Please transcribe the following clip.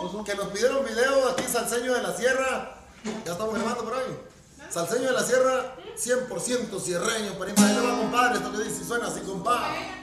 que nos pidieron video aquí, Salseño de la Sierra. Ya estamos grabando por ahí. Salseño de la Sierra, 100% sierreño. Para ahí le va, compadre. Esto que dice, suena así, compadre.